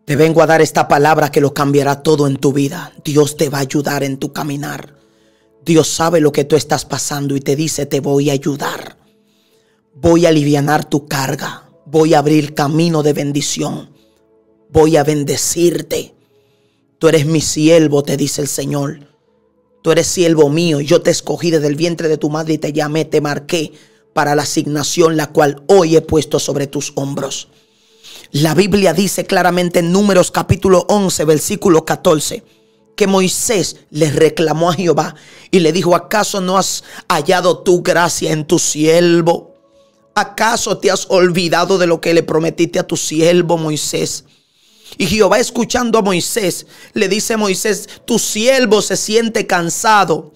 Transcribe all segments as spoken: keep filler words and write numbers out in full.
Te vengo a dar esta palabra que lo cambiará todo en tu vida. Dios te va a ayudar en tu caminar. Dios sabe lo que tú estás pasando y te dice: te voy a ayudar. Voy a alivianar tu carga. Voy a abrir camino de bendición. Voy a bendecirte. Tú eres mi siervo, te dice el Señor. Tú eres siervo mío. Yo te escogí desde el vientre de tu madre y te llamé, te marqué para la asignación la cual hoy he puesto sobre tus hombros. La Biblia dice claramente en Números capítulo once, versículo catorce, que Moisés le reclamó a Jehová y le dijo: ¿acaso no has hallado tu gracia en tu siervo? ¿Acaso te has olvidado de lo que le prometiste a tu siervo Moisés? Y Jehová, escuchando a Moisés, le dice a Moisés: tu siervo se siente cansado.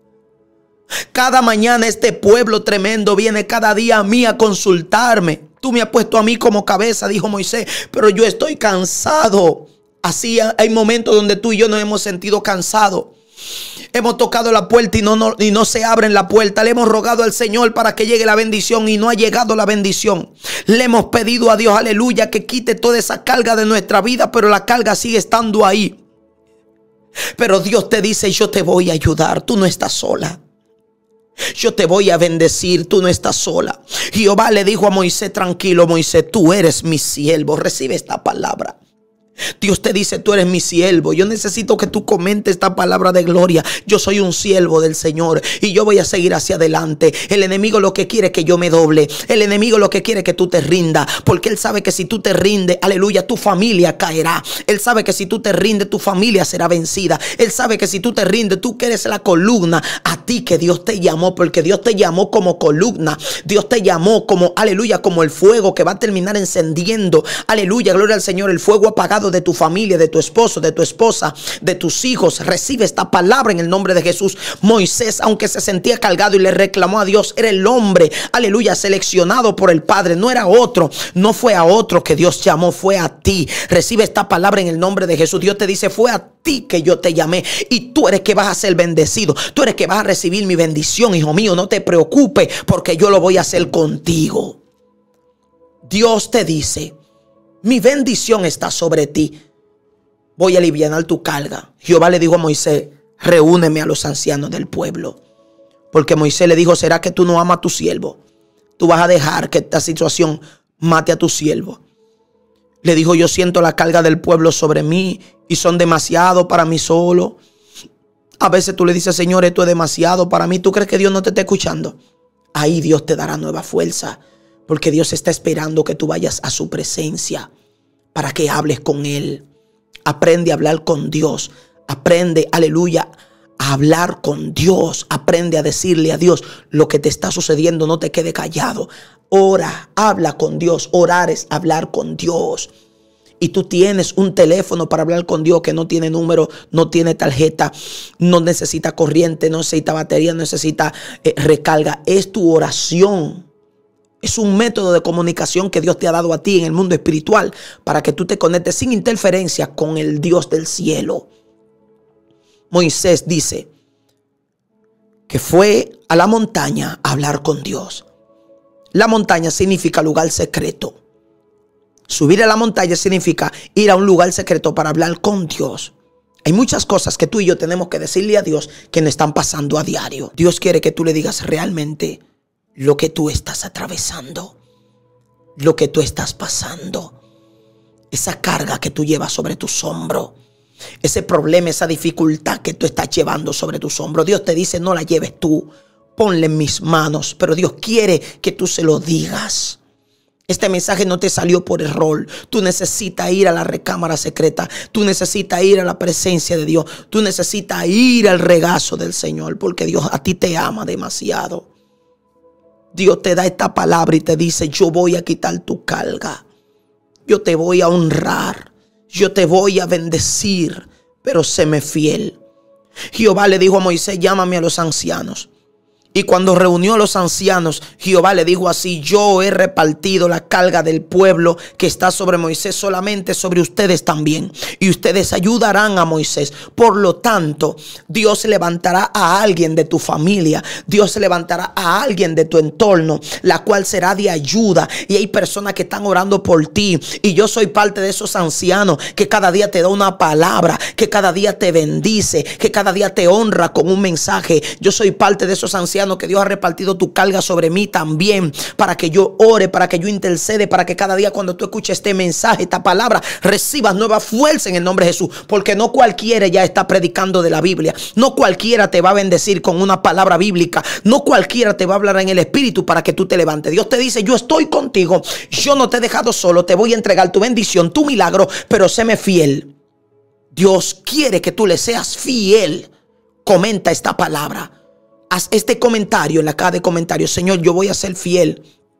Cada mañana este pueblo tremendo viene cada día a mí a consultarme. Tú me has puesto a mí como cabeza, dijo Moisés, pero yo estoy cansado. Así hay momentos donde tú y yo nos hemos sentido cansados. Hemos tocado la puerta y no, no, y no se abre la puerta. Le hemos rogado al Señor para que llegue la bendición y no ha llegado la bendición. Le hemos pedido a Dios, aleluya, que quite toda esa carga de nuestra vida, pero la carga sigue estando ahí. Pero Dios te dice: yo te voy a ayudar, tú no estás sola. Yo te voy a bendecir, tú no estás sola. Jehová le dijo a Moisés: tranquilo Moisés, tú eres mi siervo, recibe esta palabra. Dios te dice: tú eres mi siervo. Yo necesito que tú comentes esta palabra de gloria. Yo soy un siervo del Señor y yo voy a seguir hacia adelante. El enemigo lo que quiere es que yo me doble. El enemigo lo que quiere es que tú te rindas, porque él sabe que si tú te rindes, aleluya, tu familia caerá. Él sabe que si tú te rindes, tu familia será vencida. Él sabe que si tú te rindes, tú que eres la columna, a ti que Dios te llamó, porque Dios te llamó como columna. Dios te llamó como, aleluya, como el fuego que va a terminar encendiendo. Aleluya, gloria al Señor. El fuego apagado de tu familia, de tu esposo, de tu esposa, de tus hijos. Recibe esta palabra en el nombre de Jesús. Moisés, aunque se sentía cargado y le reclamó a Dios, era el hombre, aleluya, seleccionado por el Padre. No era otro, no fue a otro que Dios llamó, fue a ti. Recibe esta palabra en el nombre de Jesús. Dios te dice: fue a ti que yo te llamé y tú eres que vas a ser bendecido. Tú eres que vas a recibir mi bendición, hijo mío. No te preocupes, porque yo lo voy a hacer contigo. Dios te dice: mi bendición está sobre ti. Voy a aliviar tu carga. Jehová le dijo a Moisés: reúneme a los ancianos del pueblo. Porque Moisés le dijo: ¿será que tú no amas a tu siervo? Tú vas a dejar que esta situación mate a tu siervo. Le dijo: yo siento la carga del pueblo sobre mí y son demasiado para mí solo. A veces tú le dices: Señor, esto es demasiado para mí. ¿Tú crees que Dios no te está escuchando? Ahí Dios te dará nueva fuerza. Porque Dios está esperando que tú vayas a su presencia para que hables con Él. Aprende a hablar con Dios. Aprende, aleluya, a hablar con Dios. Aprende a decirle a Dios lo que te está sucediendo. No te quede callado. Ora, habla con Dios. Orar es hablar con Dios. Y tú tienes un teléfono para hablar con Dios que no tiene número, no tiene tarjeta, no necesita corriente, no necesita batería, no necesita eh, recarga. Es tu oración. Es un método de comunicación que Dios te ha dado a ti en el mundo espiritual para que tú te conectes sin interferencia con el Dios del cielo. Moisés dice que fue a la montaña a hablar con Dios. La montaña significa lugar secreto. Subir a la montaña significa ir a un lugar secreto para hablar con Dios. Hay muchas cosas que tú y yo tenemos que decirle a Dios que nos están pasando a diario. Dios quiere que tú le digas realmente lo que tú estás atravesando, lo que tú estás pasando, esa carga que tú llevas sobre tus hombros, ese problema, esa dificultad que tú estás llevando sobre tus hombros. Dios te dice: no la lleves tú, ponla en mis manos. Pero Dios quiere que tú se lo digas. Este mensaje no te salió por error. Tú necesitas ir a la recámara secreta. Tú necesitas ir a la presencia de Dios. Tú necesitas ir al regazo del Señor, porque Dios a ti te ama demasiado. Dios te da esta palabra y te dice: yo voy a quitar tu carga. Yo te voy a honrar. Yo te voy a bendecir, pero séme fiel. Jehová le dijo a Moisés: llámame a los ancianos. Y cuando reunió a los ancianos, Jehová le dijo así: yo he repartido la carga del pueblo que está sobre Moisés solamente sobre ustedes también. Y ustedes ayudarán a Moisés. Por lo tanto, Dios levantará a alguien de tu familia. Dios levantará a alguien de tu entorno, la cual será de ayuda. Y hay personas que están orando por ti. Y yo soy parte de esos ancianos que cada día te da una palabra, que cada día te bendice, que cada día te honra con un mensaje. Yo soy parte de esos ancianos que Dios ha repartido tu carga sobre mí también, para que yo ore, para que yo intercede, para que cada día cuando tú escuches este mensaje, esta palabra, recibas nueva fuerza en el nombre de Jesús. Porque no cualquiera ya está predicando de la Biblia, no cualquiera te va a bendecir con una palabra bíblica, no cualquiera te va a hablar en el Espíritu para que tú te levantes. Dios te dice: yo estoy contigo, yo no te he dejado solo, te voy a entregar tu bendición, tu milagro, pero séme fiel. Dios quiere que tú le seas fiel. Comenta esta palabra. Haz este comentario en la caja de comentarios: Señor, yo voy a ser fiel.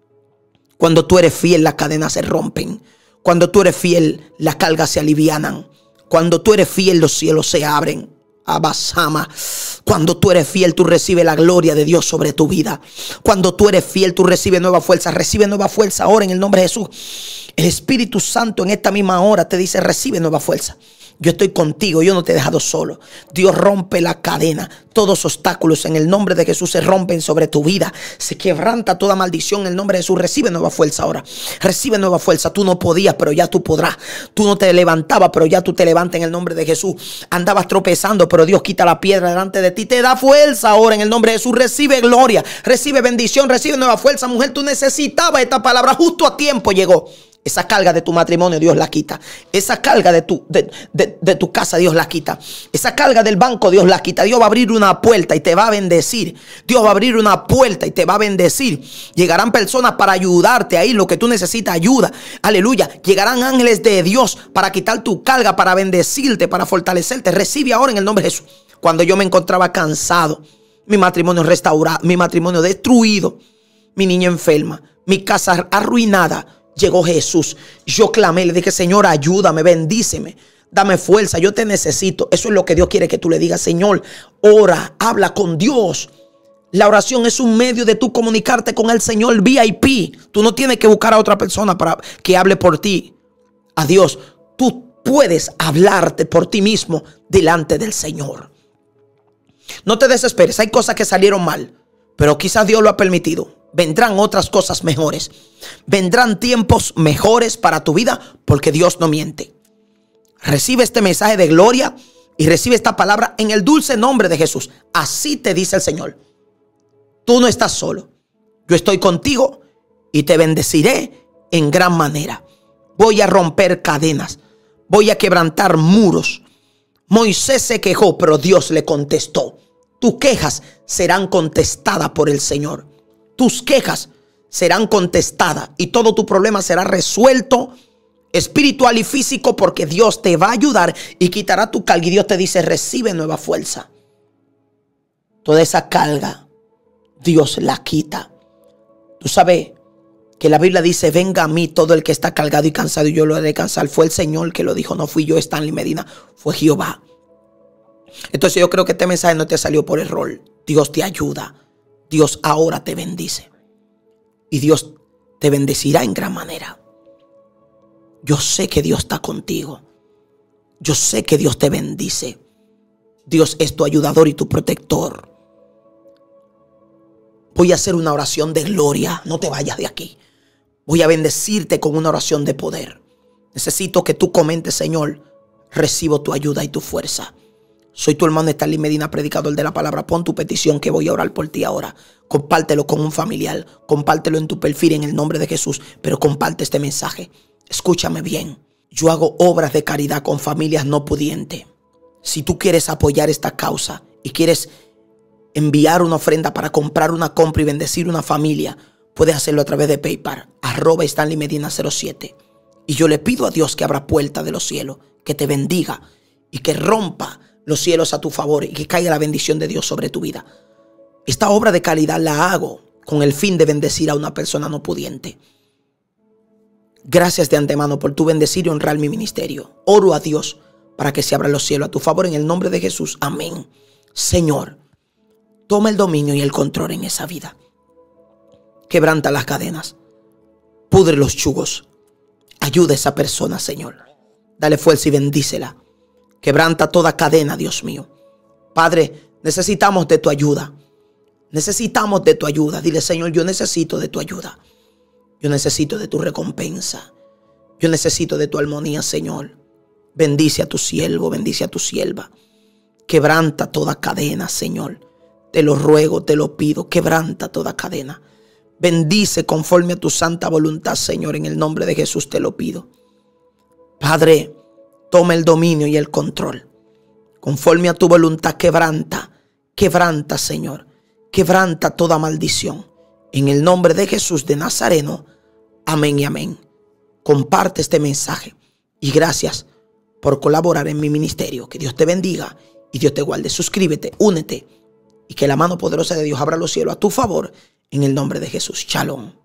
Cuando tú eres fiel, las cadenas se rompen. Cuando tú eres fiel, las cargas se alivianan. Cuando tú eres fiel, los cielos se abren. Abasama. Cuando tú eres fiel, tú recibes la gloria de Dios sobre tu vida. Cuando tú eres fiel, tú recibes nueva fuerza. Recibe nueva fuerza ahora en el nombre de Jesús. El Espíritu Santo en esta misma hora te dice: recibe nueva fuerza. Yo estoy contigo, yo no te he dejado solo. Dios rompe la cadena. Todos obstáculos en el nombre de Jesús se rompen sobre tu vida. Se quebranta toda maldición en el nombre de Jesús. Recibe nueva fuerza ahora. Recibe nueva fuerza. Tú no podías, pero ya tú podrás. Tú no te levantabas, pero ya tú te levantas en el nombre de Jesús. Andabas tropezando, pero Dios quita la piedra delante de ti. Te da fuerza ahora en el nombre de Jesús. Recibe gloria, recibe bendición, recibe nueva fuerza. Mujer, tú necesitabas esta palabra. Justo a tiempo llegó. Esa carga de tu matrimonio Dios la quita. Esa carga de tu, de, de, de tu casa Dios la quita. Esa carga del banco Dios la quita. Dios va a abrir una puerta y te va a bendecir. Dios va a abrir una puerta y te va a bendecir. Llegarán personas para ayudarte ahí, lo que tú necesitas, ayuda. Aleluya. Llegarán ángeles de Dios para quitar tu carga, para bendecirte, para fortalecerte. Recibe ahora en el nombre de Jesús. Cuando yo me encontraba cansado, mi matrimonio restaurado, mi matrimonio destruido, mi niña enferma, mi casa arruinada, llegó Jesús. Yo clamé, le dije: Señor, ayúdame, bendíceme, dame fuerza, yo te necesito. Eso es lo que Dios quiere que tú le digas. Señor, ora, habla con Dios. La oración es un medio de tú comunicarte con el Señor V I P. Tú no tienes que buscar a otra persona para que hable por ti. A Dios, tú puedes hablarte por ti mismo delante del Señor. No te desesperes, hay cosas que salieron mal, pero quizás Dios lo ha permitido. Vendrán otras cosas mejores. Vendrán tiempos mejores para tu vida, porque Dios no miente. Recibe este mensaje de gloria y recibe esta palabra en el dulce nombre de Jesús. Así te dice el Señor: tú no estás solo. Yo estoy contigo y te bendeciré en gran manera. Voy a romper cadenas. Voy a quebrantar muros. Moisés se quejó, pero Dios le contestó. Tus quejas serán contestadas por el Señor. Tus quejas serán contestadas y todo tu problema será resuelto espiritual y físico, porque Dios te va a ayudar y quitará tu carga. Y Dios te dice: recibe nueva fuerza. Toda esa carga Dios la quita. Tú sabes que la Biblia dice: venga a mí todo el que está cargado y cansado y yo lo haré descansar. Fue el Señor que lo dijo, no fui yo, Stanley Medina, fue Jehová. Entonces yo creo que este mensaje no te salió por error. Dios te ayuda. Dios ahora te bendice. Y Dios te bendecirá en gran manera. Yo sé que Dios está contigo. Yo sé que Dios te bendice. Dios es tu ayudador y tu protector. Voy a hacer una oración de gloria. No te vayas de aquí. Voy a bendecirte con una oración de poder. Necesito que tú comentes: Señor, recibo tu ayuda y tu fuerza. Soy tu hermano Stanley Medina, predicador de la palabra. Pon tu petición que voy a orar por ti ahora. Compártelo con un familiar. Compártelo en tu perfil en el nombre de Jesús. Pero comparte este mensaje. Escúchame bien. Yo hago obras de caridad con familias no pudientes. Si tú quieres apoyar esta causa y quieres enviar una ofrenda para comprar una compra y bendecir una familia, puedes hacerlo a través de PayPal. Arroba Stanley Medina cero siete. Y yo le pido a Dios que abra puertas de los cielos, que te bendiga y que rompa los cielos a tu favor y que caiga la bendición de Dios sobre tu vida. Esta obra de caridad la hago con el fin de bendecir a una persona no pudiente. Gracias de antemano por tu bendecir y honrar mi ministerio. Oro a Dios para que se abran los cielos a tu favor en el nombre de Jesús. Amén. Señor, toma el dominio y el control en esa vida. Quebranta las cadenas. Pudre los yugos. Ayuda a esa persona, Señor. Dale fuerza y bendícela. Quebranta toda cadena, Dios mío. Padre, necesitamos de tu ayuda. Necesitamos de tu ayuda. Dile, Señor, yo necesito de tu ayuda. Yo necesito de tu recompensa. Yo necesito de tu armonía, Señor. Bendice a tu siervo, bendice a tu sierva. Quebranta toda cadena, Señor. Te lo ruego, te lo pido. Quebranta toda cadena. Bendice conforme a tu santa voluntad, Señor. En el nombre de Jesús te lo pido. Padre, toma el dominio y el control. Conforme a tu voluntad, quebranta. Quebranta, Señor. Quebranta toda maldición. En el nombre de Jesús de Nazareno. Amén y amén. Comparte este mensaje. Y gracias por colaborar en mi ministerio. Que Dios te bendiga y Dios te guarde. Suscríbete, únete. Y que la mano poderosa de Dios abra los cielos a tu favor. En el nombre de Jesús. Shalom.